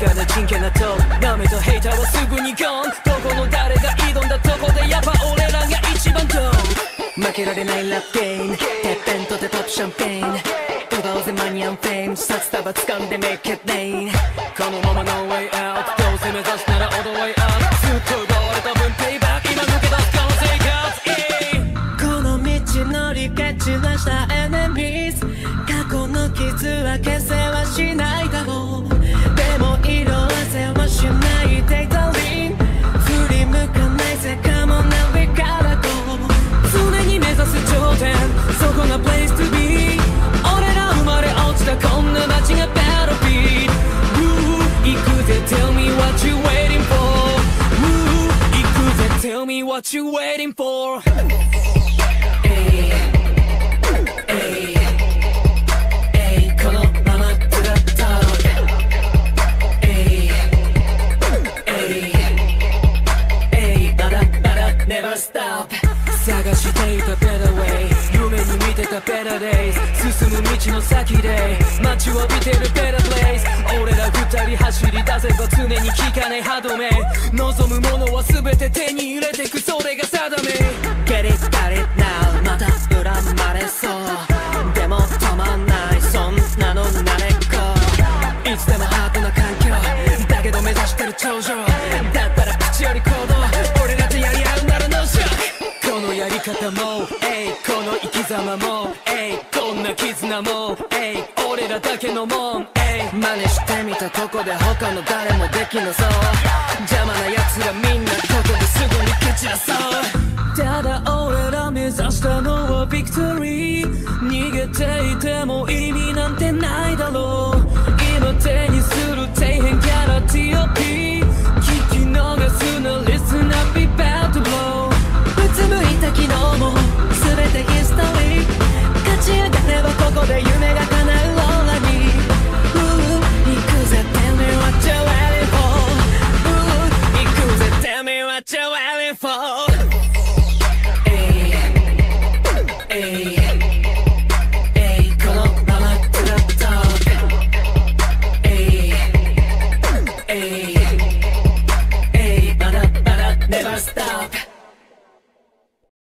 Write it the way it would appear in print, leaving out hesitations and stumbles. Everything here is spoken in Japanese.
かな真剣なトークダメとヘイターはすぐにゴーンどこの誰が挑んだとこでやっぱ俺らが一番ドン負けられないラップゲームてっぺんとてポップシャンペーン奪おうぜマニアンフェイム札束掴んで Make it rain このまま No way out どうせ目指すなら All the way up ずっと奪われた分 Payback 今抜け出す可能性がこの道乗り蹴散らした Enemies 過去の傷は消せはしないだろうでも色あせはしないでいたり振り向かないぜかもなりからこう常に目指す頂点そこが place to be 俺ら生まれ落ちたこんな街が Battlefield 行くぜ Tell me what you waiting for 行くぜ Tell me what you waiting for Never stop 探していた better way 夢に見てた better days 進む道の先で待ちわびてる better place 俺ら二人走り出せば常に効かない歯止め望むものは全て手に入れてくそれが定め Get it, got it now また恨まれそうでも止まんないそんなの慣れっこいつでもハートな環境だけど目指してる頂上だったら口より行動俺らとやり合うならのしこのやり方もこの生き様もこんな絆も俺らだけのもん真似してみたとこで他の誰もできなそう邪魔な奴らみんなここですぐに蹴散らそうただ俺ら目指したのはビクトリー逃げていても意味なんてないだろう今手にする底辺キャラ TOP 聞き逃すな Listen up be bad to blow うつむいた昨日も全てヒストリー勝ち上がればここで夢が叶うローラに行くぜ Tell me what you're waiting for 行くぜ Tell me what you're waiting forこのままずっとまだまだ Never stop